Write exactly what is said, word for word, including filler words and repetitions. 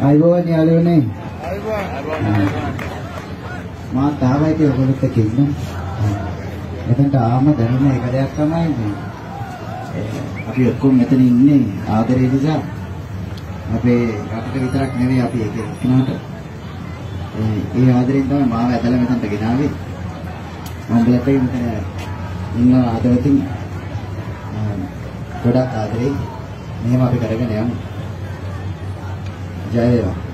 අයිබෝන් යාළුවනේ. මා තාවයි tie ඔයගොල්ලොත් එක්ක ඉන්න. මෙතනට ආවම දැනෙන එක දෙයක් තමයි මේ අපි ඔක්කොම මෙතන ඉන්නේ ආදරේ නිසා. අපේ රටට විතරක් නෙවෙයි අපි එක එක්කනට ඒ ආදරෙන් තමයි මාව ඇදලා මෙතනට ගෙනාවේ. මම බලපෑයි මෙතන ඉන්න ආදරෙන් ගොඩක් ආදරේ මෙහෙම අපි කරගෙන යමු. ජය වේවා.